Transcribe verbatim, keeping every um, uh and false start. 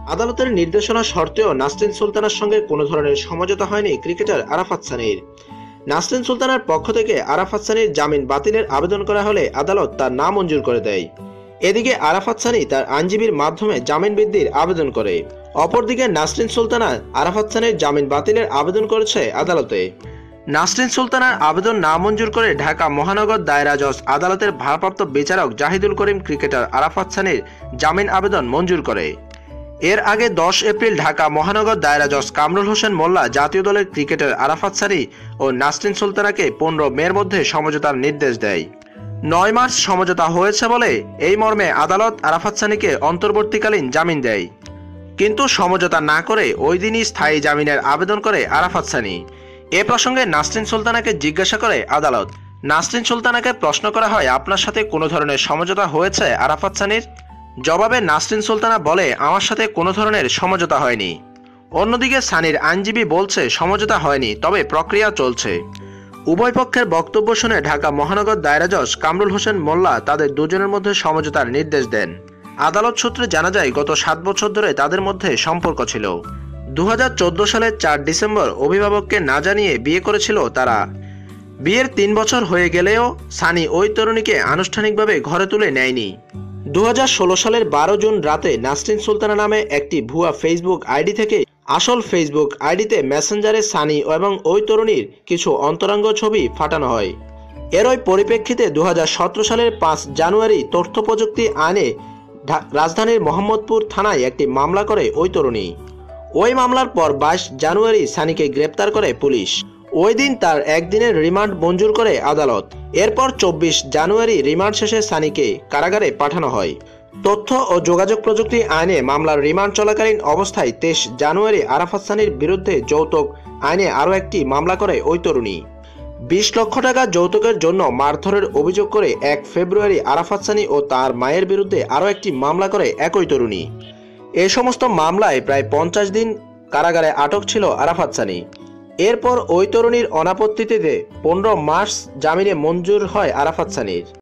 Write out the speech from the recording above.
আদালতের নির্দেশনা সত্ত্বেও নাসরিন সুলতানার সঙ্গে কোনো ধরনের সমঝোতা হয়নি ক্রিকেটার আরাফাত সানির। নাসরিন সুলতানার পক্ষ থেকে আরাফাত সানির জামিন বাতিলের আবেদন করা হলে আদালত তার নামঞ্জুর করে দেয়। এদিকে আরাফাত সানি তার আইনজীবীর মাধ্যমে জামিন বৃদ্ধির আবেদন করে। অপরদিকে নাসরিন সুলতানা আরাফাত সানির জামিন বাতিলের আবেদন করেছে আদালতে। নাসরিন সুলতানার আবেদন নামঞ্জুর করে ঢাকা মহানগর দায়রা জজ আদালতের ভারপ্রাপ্ত বিচারক জাহিদুল করিম ক্রিকেটার আরাফাত সানির জামিন আবেদন মঞ্জুর করে। এর আগে দশ এপ্রিল ঢাকা মহানগর দায়রা জজ কামরুল হোসেন মোল্লা জাতীয় দলের ক্রিকেটার আরাফাত সানি ও নাসরিন সুলতানাকে পনেরো মের মধ্যে সমঝোতার নির্দেশ দেয়। নয় মার্চ সমঝোতা হয়েছে বলে এই মর্মে আদালত আরাফাত সানিকে অন্তর্বর্তীকালীন জামিন দেয়, কিন্তু সমঝোতা না করে ওই দিনই স্থায়ী জামিনের আবেদন করে আরাফাত সানি। এ প্রসঙ্গে নাসরিন সুলতানাকে জিজ্ঞাসা করে আদালত। নাসরিন সুলতানাকে প্রশ্ন করা হয়, আপনার সাথে কোনো ধরনের সমঝোতা হয়েছে আরাফাত সানির? জবাবে নাসরিন সুলতানা বলে, আমার সাথে কোনো ধরনের সমঝোতা হয়নি। অন্যদিকে সানির আইনজীবী বলছে সমঝোতা হয়নি, তবে প্রক্রিয়া চলছে। উভয় পক্ষের বক্তব্য শুনে ঢাকা মহানগর দায়রা জজ কামরুল হোসেন মোল্লা তাদের দুজনের মধ্যে সমঝোতার নির্দেশ দেন। আদালত সূত্রে জানা যায়, গত সাত বছর ধরে তাদের মধ্যে সম্পর্ক ছিল। দু হাজার চোদ্দ সালের চার ডিসেম্বর অভিভাবককে না জানিয়ে বিয়ে করেছিল তারা। বিয়ের তিন বছর হয়ে গেলেও সানি ওই তরুণীকে আনুষ্ঠানিকভাবে ঘরে তুলে নেয়নি। দু হাজার ষোলো সালের বারো জুন রাতে নাসরিন সুলতানা নামে একটি ভুয়া ফেসবুক আইডি থেকে আসল ফেসবুক আইডিতে মেসেঞ্জারে সানি এবং ওই তরুণীর কিছু অন্তরঙ্গ ছবি ফাটানো হয়। এর ওই পরিপ্রেক্ষিতে দু হাজার সতেরো সালের পাঁচ জানুয়ারি তথ্য প্রযুক্তি আইনে রাজধানীর মোহাম্মদপুর থানায় একটি মামলা করে ওই তরুণী। ওই মামলার পর বাইশ জানুয়ারি সানিকে গ্রেপ্তার করে পুলিশ। ওই দিন তার একদিনের রিমান্ড মঞ্জুর করে আদালত। এরপর চব্বিশ জানুয়ারি রিমান্ড শেষে সানিকে কারাগারে পাঠানো হয়। তথ্য ও যোগাযোগ প্রযুক্তি আইনে মামলার রিমান্ড চলাকালীন অবস্থায় তেইশ জানুয়ারি আরাফাত সানির বিরুদ্ধে যৌতুক আইনে আরও একটি মামলা করে ওই তরুণী। বিশ লক্ষ টাকা যৌতুকের জন্য মারধরের অভিযোগ করে এক ফেব্রুয়ারি আরাফাত সানি ও তার মায়ের বিরুদ্ধে আরও একটি মামলা করে একই তরুণী। এ সমস্ত মামলায় প্রায় পঞ্চাশ দিন কারাগারে আটক ছিল আরাফাত সানি। এরপর ওই তরুণীর অনাপত্তিতে পনেরো মার্চ জামিনে মঞ্জুর হয় আরাফাত সানির।